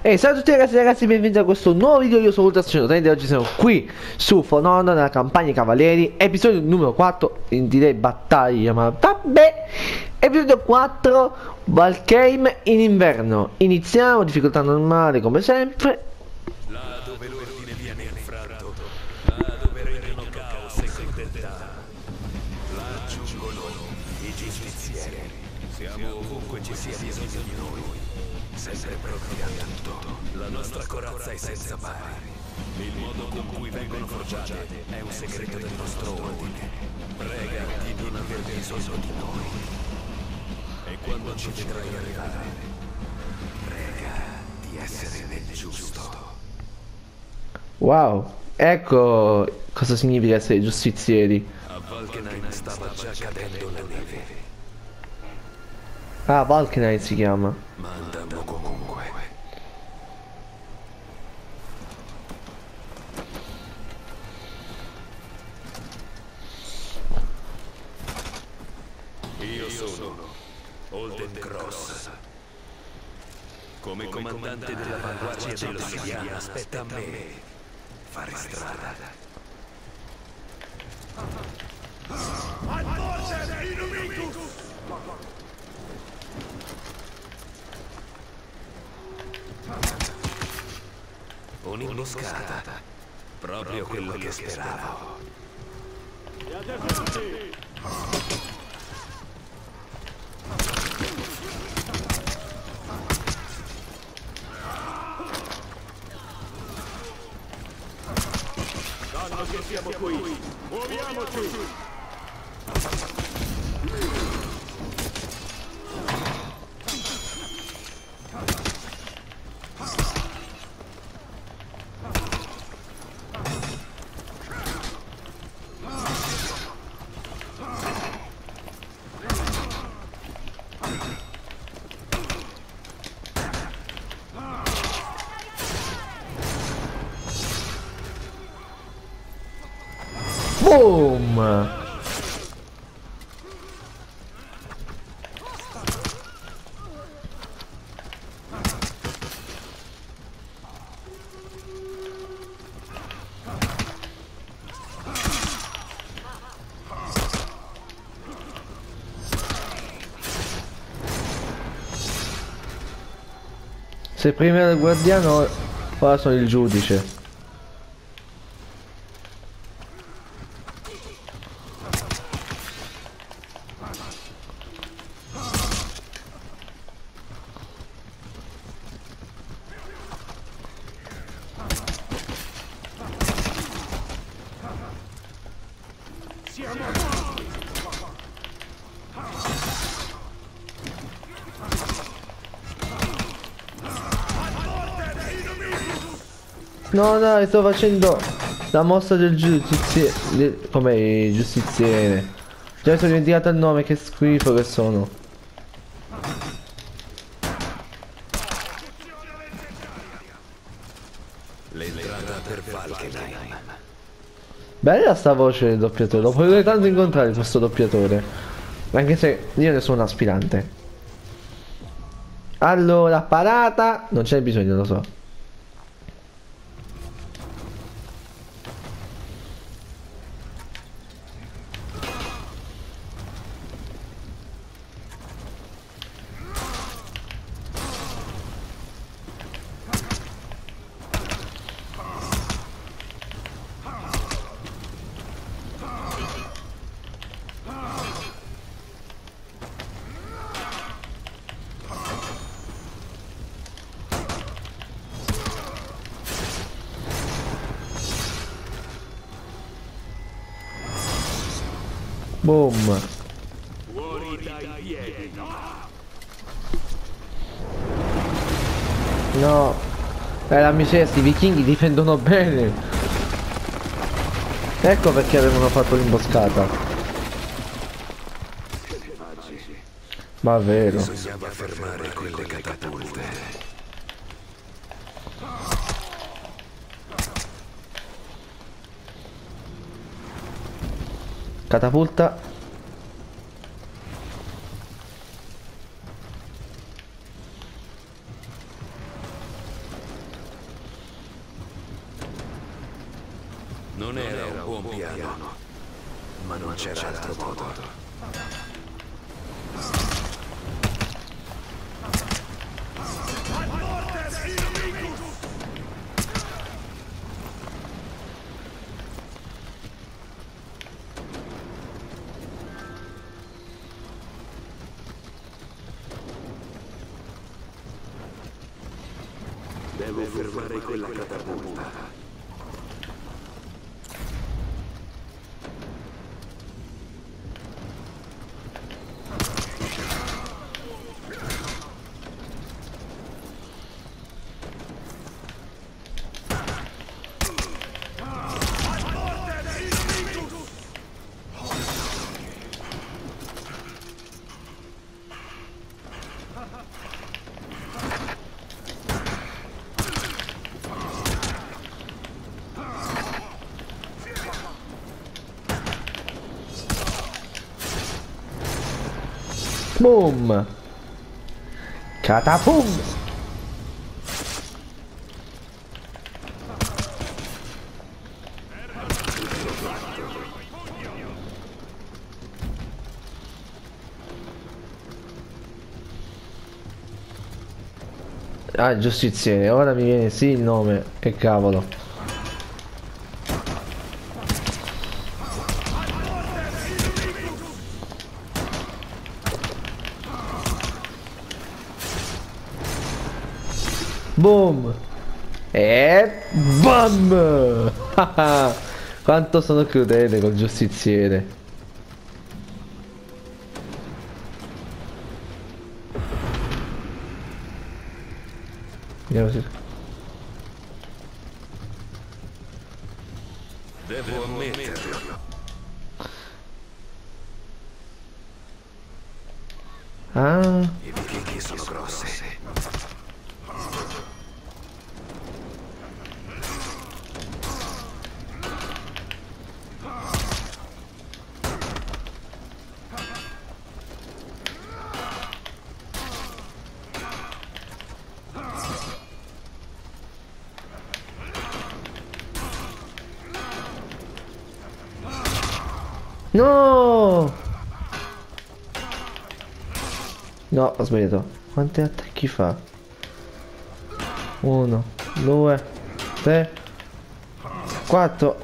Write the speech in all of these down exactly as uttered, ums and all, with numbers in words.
E ciao a tutti ragazzi e ragazzi, benvenuti a questo nuovo video. Io sono Ultrastrano e oggi siamo qui su For Honor nella campagna Cavalieri, episodio numero quattro, in direi battaglia, ma vabbè. Episodio quattro, Valheim in inverno. Iniziamo, difficoltà normale come sempre. Là dove l'ordine viene infranto, là dove regnano caos e crudeltà, là giungono i giustizieri. Siamo ovunque ci sia bisogno di noi, sempre pronti a tutto. La nostra corazza è senza pari. Il modo con cui vengono forgiate è un segreto del nostro ordine. Prega di non aver bisogno di noi. E quando ci vedrai arrivare, prega di essere nel giusto. Wow, ecco cosa significa essere giustizieri. A Valkenheim stava già cadendo la neve, Ah, Valkenheim si chiama. ma andammo comunque. Io sono Holden Cross. Come comandante dell'avanguardia dell'Ossidiana, aspetta a me fare strada. Un'imboscata, proprio quello che speravo. Sanno che siamo qui, muoviamoci! Boom! Se prima era il guardiano, ora sono il giudice. No, no, sto facendo la mossa del giustiziere. Come il giustiziere. Già sono dimenticato il nome, che schifo che sono. L'entrata per Valkenheim. Bella sta voce del doppiatore. Lo vorrei tanto incontrare questo doppiatore. Anche se io ne sono un aspirante. Allora, parata. Non c'è bisogno, lo so. Boom. Fuori dai piedi. No. Eh, la miseria, sti vichinghi difendono bene. Ecco perché avevano fatto l'imboscata. Ma vero. Bisognava fermare quelle catapulte. Catapulta. Non era un buon piano, ma non c'era altro modo. Devo fermare quella catapulta. Boom! Catapum! Ah, giustiziere, ora mi viene sì il nome, che cavolo. Boom! E bam! Quanto sono crudele col giustiziere. Vediamo se... Devo ammetterlo. Ah, I vichinghi sono grossi. no! No, ho sbagliato. Quanti attacchi fa? Uno, due, tre, quattro.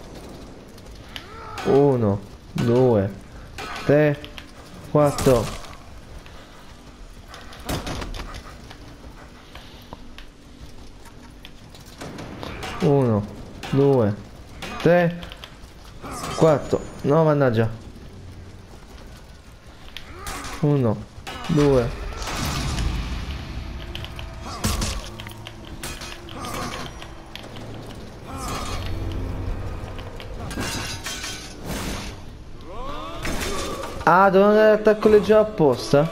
Uno, due, tre, quattro. Uno, due, tre, quattro. No, mannaggia. Uno, due. Ah, devo andare all'attacco leggero apposta?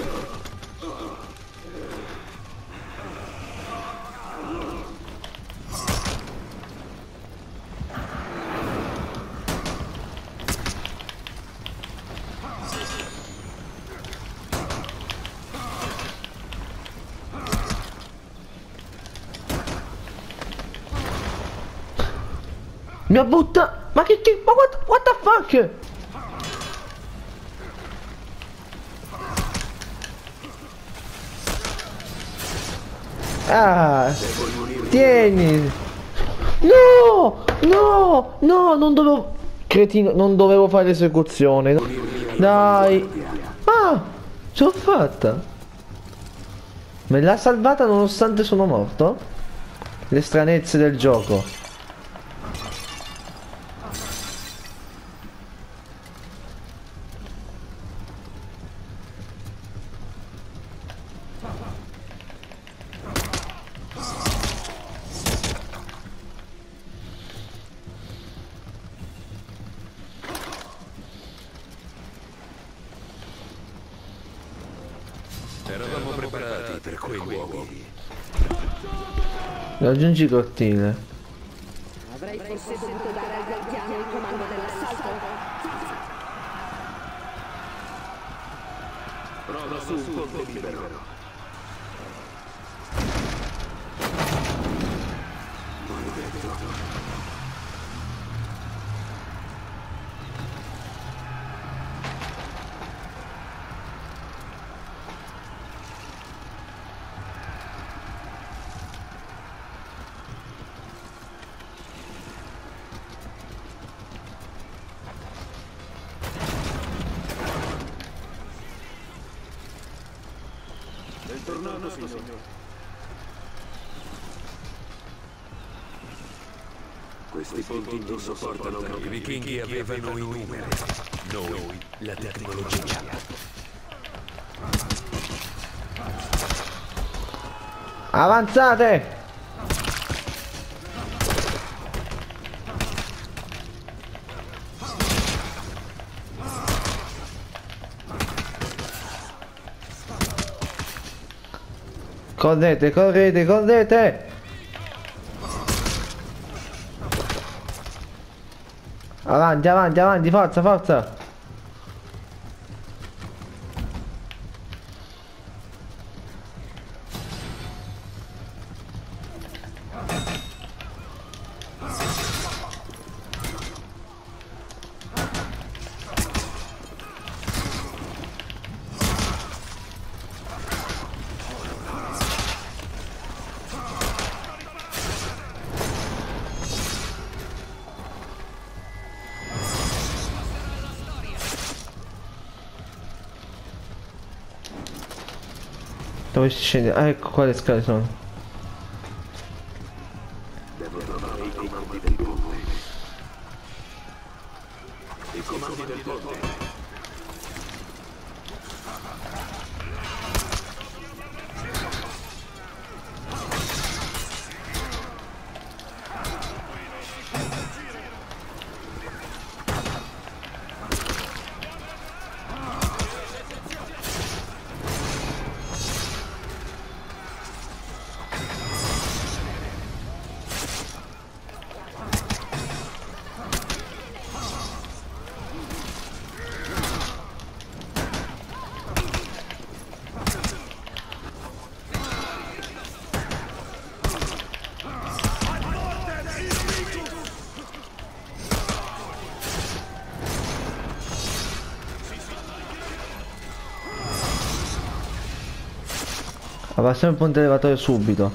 Mi ha buttato. Ma che che. Ma what, what the fuck? Ah, tieni. No, no, no, non dovevo. Cretino, non dovevo fare l'esecuzione. Dai. Ah, ce l'ho fatta. Me l'ha salvata nonostante sono morto? Le stranezze del gioco. Eravamo preparati per quei luoghi. Raggiungi il cortile. Avrei forse dovuto dare al guardiano il comando dell'assalto? Prova su un ponte libero. Noto, signore. Questi ponti non sopportano problemi. I vichinghi avevano i numeri, noi la tecnologia. Avanzate! Correte, correte, correte! Avanti, avanti, avanti, forza, forza! Dove si scende? Ah, ecco qua le scale sono. Devo trovare i comandi del ponte. I comandi del ponte. Abbassiamo il ponte elevatorio subito.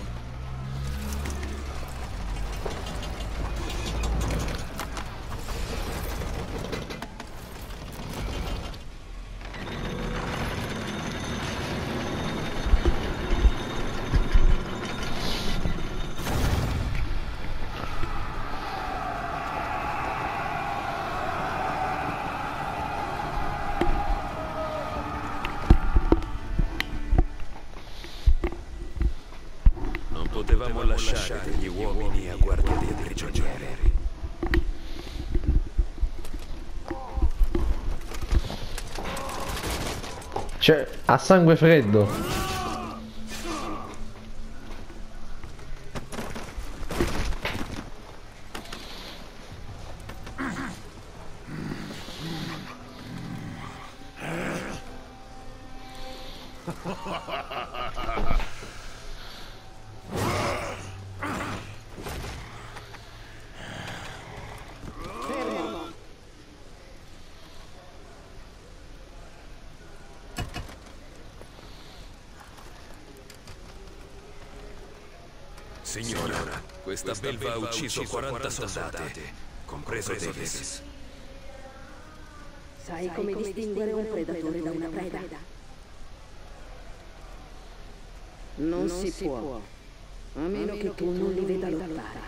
Potevamo lasciare degli uomini a guardia dei prigionieri. Cioè, a sangue freddo. Signora, questa belva ha ucciso quaranta soldati, compreso Davis. Sai come distinguere un predatore da una preda? Non si può, a meno che tu non li veda lottare.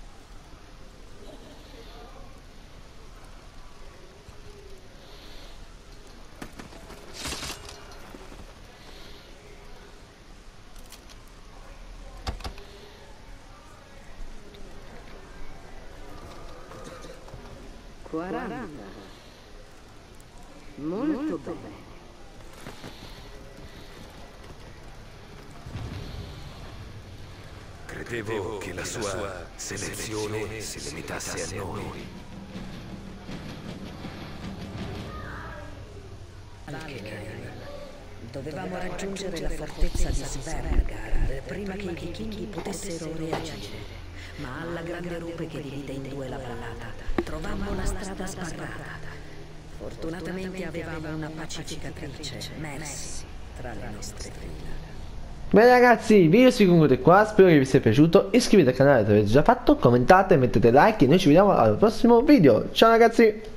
quaranta. Molto bene. Credevo che la sua selezione si limitasse a noi. Dovevamo raggiungere la fortezza di Svergard prima che i vichinghi potessero reagire. Ma alla grande rupe che divide in due la vallata, trovammo la strada sbarrata. Fortunatamente avevamo una pacificatrice, Mercy, tra le nostre fila. Bene ragazzi, il video si conclude qua, spero che vi sia piaciuto, iscrivetevi al canale se avete già fatto, commentate, mettete like e noi ci vediamo al prossimo video. Ciao ragazzi!